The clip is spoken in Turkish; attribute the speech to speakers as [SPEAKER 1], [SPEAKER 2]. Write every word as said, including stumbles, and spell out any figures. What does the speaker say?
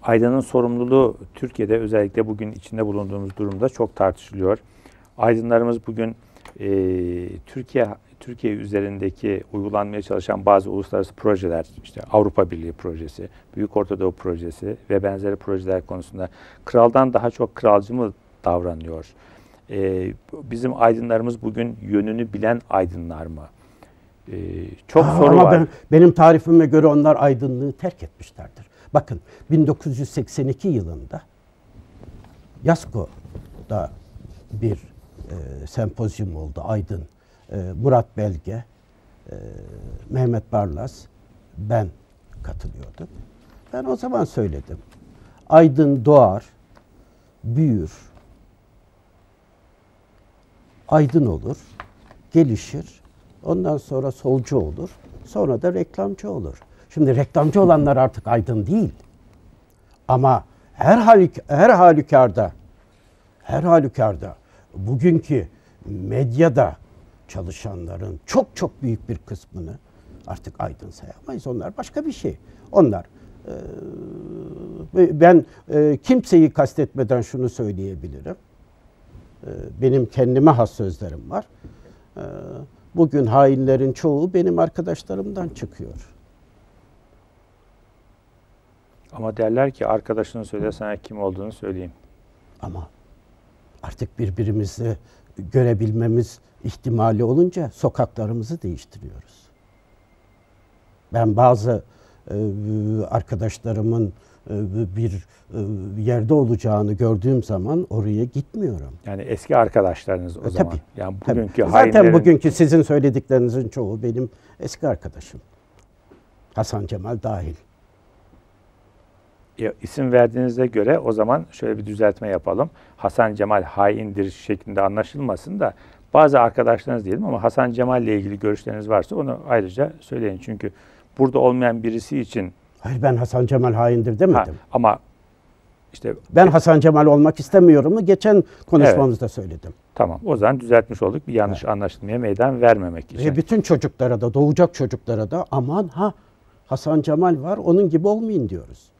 [SPEAKER 1] Aydın'ın sorumluluğu Türkiye'de özellikle bugün içinde bulunduğumuz durumda çok tartışılıyor. Aydınlarımız bugün e, Türkiye Türkiye üzerindeki uygulanmaya çalışan bazı uluslararası projeler, işte Avrupa Birliği projesi, Büyük Orta Doğu projesi ve benzeri projeler konusunda kraldan daha çok kralcı mı davranıyor? E, bizim aydınlarımız bugün yönünü bilen aydınlar mı? E, çok
[SPEAKER 2] Aa,
[SPEAKER 1] soru
[SPEAKER 2] ama
[SPEAKER 1] var.
[SPEAKER 2] Ben, benim tarifime göre onlar aydınlığı terk etmişlerdir. Bakın bin dokuz yüz seksen iki yılında Yasko'da bir e, sempozyum oldu. Aydın, e, Murat Belge, e, Mehmet Barlas, ben katılıyordum. Ben o zaman söyledim. Aydın doğar, büyür, aydın olur, gelişir. Ondan sonra solcu olur. Sonra da reklamcı olur. Şimdi reklamcı olanlar artık aydın değil. Ama her halük her halükarda her halükarda bugünkü medyada çalışanların çok çok büyük bir kısmını artık aydın sayamayız. Onlar başka bir şey. Onlar e, ben e, kimseyi kastetmeden şunu söyleyebilirim. E, benim kendime has sözlerim var. E, bugün hainlerin çoğu benim arkadaşlarımdan çıkıyor.
[SPEAKER 1] Ama derler ki arkadaşını söyle, sana kim olduğunu söyleyeyim.
[SPEAKER 2] Ama artık birbirimizi görebilmemiz ihtimali olunca sokaklarımızı değiştiriyoruz. Ben bazı e, arkadaşlarımın e, bir e, yerde olacağını gördüğüm zaman oraya gitmiyorum.
[SPEAKER 1] Yani eski arkadaşlarınız o
[SPEAKER 2] E,
[SPEAKER 1] zaman.
[SPEAKER 2] tabii,
[SPEAKER 1] Yani
[SPEAKER 2] tabii.
[SPEAKER 1] bugünkü
[SPEAKER 2] Zaten
[SPEAKER 1] hainlerin...
[SPEAKER 2] bugünkü sizin söylediklerinizin çoğu benim eski arkadaşım. Hasan Cemal dahil.
[SPEAKER 1] Ya, isim verdiğinize göre o zaman şöyle bir düzeltme yapalım. Hasan Cemal haindir şeklinde anlaşılmasın da bazı arkadaşlarınız diyelim ama Hasan Cemal ile ilgili görüşleriniz varsa onu ayrıca söyleyin. Çünkü burada olmayan birisi için...
[SPEAKER 2] Hayır, ben Hasan Cemal haindir demedim.
[SPEAKER 1] Ha, ama işte...
[SPEAKER 2] Ben Hasan Cemal olmak istemiyorum mu? Geçen konuşmamızda evet, söyledim.
[SPEAKER 1] Tamam, o zaman düzeltmiş olduk. Bir yanlış evet, anlaşılmaya meydan vermemek için.
[SPEAKER 2] Ve bütün çocuklara da, doğacak çocuklara da aman ha Hasan Cemal var, onun gibi olmayın diyoruz.